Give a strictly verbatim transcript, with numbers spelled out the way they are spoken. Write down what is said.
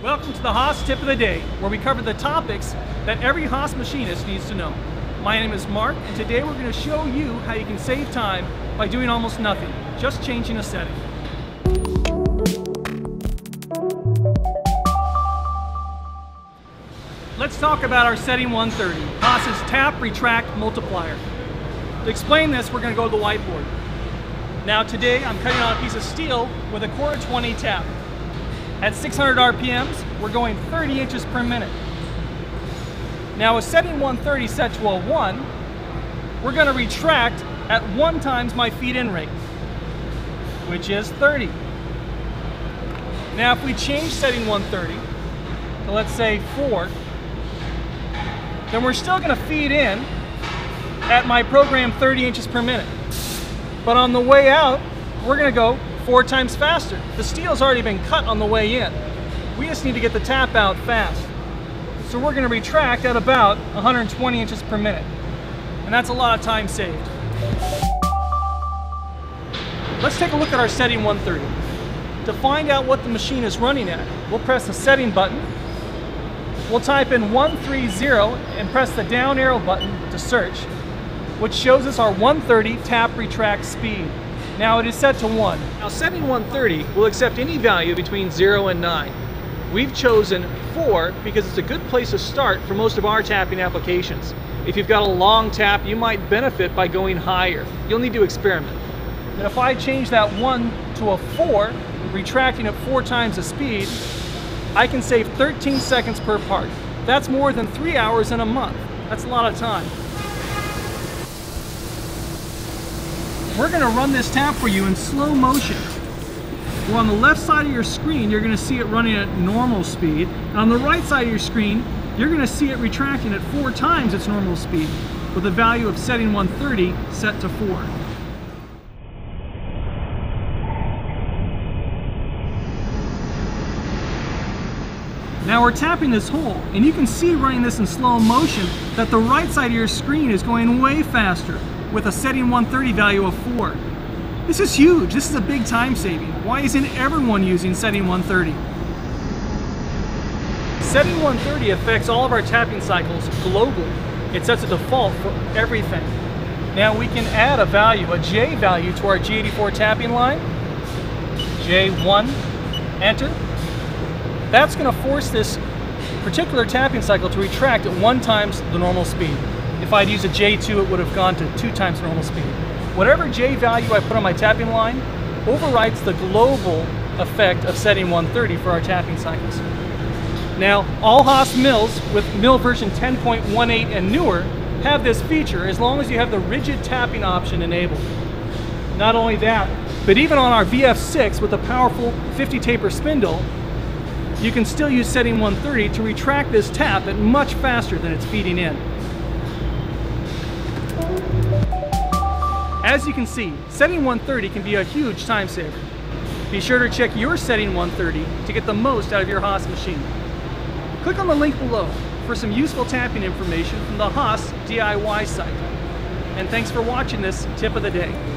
Welcome to the Haas Tip of the Day, where we cover the topics that every Haas machinist needs to know. My name is Mark, and today we're going to show you how you can save time by doing almost nothing, just changing a setting. Let's talk about our setting one thirty, Haas's tap retract multiplier. To explain this, we're going to go to the whiteboard. Now today I'm cutting on a piece of steel with a quarter twenty tap. At six hundred R P Ms, we're going thirty inches per minute. Now with setting one thirty set to a one, we're going to retract at one times my feed in rate, which is thirty. Now if we change setting one thirty to, let's say, four, then we're still going to feed in at my program thirty inches per minute. But on the way out, we're going to go four times faster. The steel's already been cut on the way in. We just need to get the tap out fast. So we're going to retract at about one hundred twenty inches per minute. And that's a lot of time saved. Let's take a look at our setting one thirty. To find out what the machine is running at, we'll press the setting button. We'll type in one thirty and press the down arrow button to search, which shows us our one thirty tap retract speed. Now it is set to one. Now setting one thirty will accept any value between zero and nine. We've chosen four because it's a good place to start for most of our tapping applications. If you've got a long tap, you might benefit by going higher. You'll need to experiment. And if I change that one to a four, retracting at four times the speed, I can save thirteen seconds per part. That's more than three hours in a month. That's a lot of time. We're going to run this tap for you in slow motion. Well, on the left side of your screen, you're going to see it running at normal speed. And on the right side of your screen, you're going to see it retracting at four times its normal speed, with a value of setting one thirty set to four. Now we're tapping this hole, and you can see running this in slow motion that the right side of your screen is going way faster, with a setting one thirty value of four. This is huge. This is a big time saving. Why isn't everyone using setting one thirty? Setting one thirty affects all of our tapping cycles globally. It sets a default for everything. Now we can add a value, a J value, to our G eighty-four tapping line. J one, enter. That's going to force this particular tapping cycle to retract at one times the normal speed. If I'd used a J two, it would have gone to two times normal speed. Whatever J value I put on my tapping line overwrites the global effect of setting one thirty for our tapping cycles. Now, all Haas mills with mill version ten point one eight and newer have this feature as long as you have the rigid tapping option enabled. Not only that, but even on our V F six with a powerful fifty taper spindle, you can still use setting one thirty to retract this tap at much faster than it's feeding in. As you can see, setting one thirty can be a huge time saver. Be sure to check your setting one thirty to get the most out of your Haas machine. Click on the link below for some useful tapping information from the Haas D I Y site. And thanks for watching this Tip of the Day.